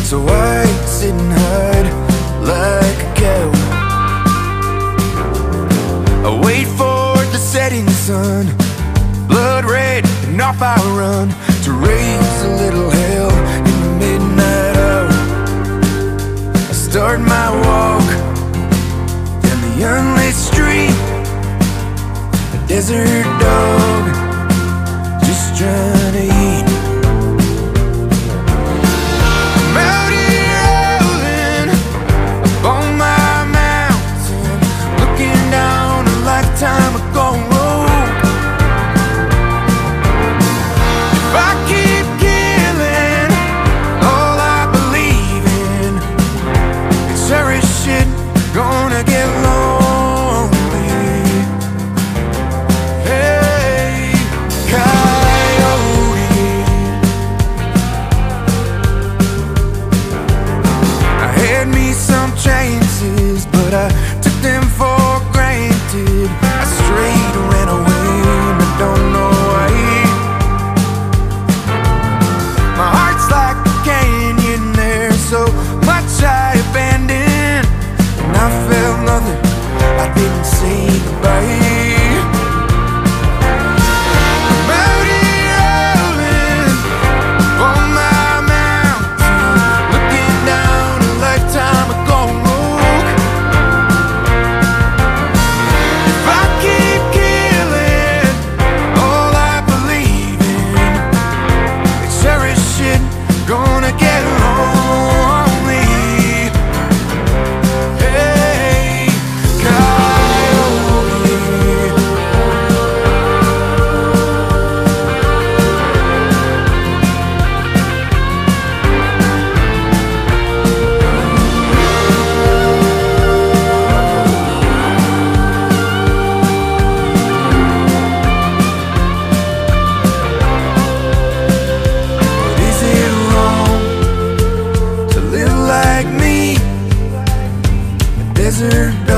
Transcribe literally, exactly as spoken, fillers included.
So I sit and hide like a cow. I wait for the setting sun, blood red, and off I run to raise a little hell in the midnight hour. I start my walk down the unlit street, a desert dog just trying to eat. I'm out here howling up on my mountain, looking down a lifetime of gone road. If I keep killing all I believe in, it's sure as shit gonna get lonely. Hey, Coyote, I had me some chances, but I took them for granted. I straight ran away and I don't know why. My heart's like a canyon, there's so much I abandoned, and I felt nothing, I didn't say goodbye. I'm out here howling on my mountain, looking down a lifetime of gone rogue. If I keep killing all I believe in, it's sure as shit gonna get lonely. Hey, Coyote. But is it wrong to live like me, a desert dog?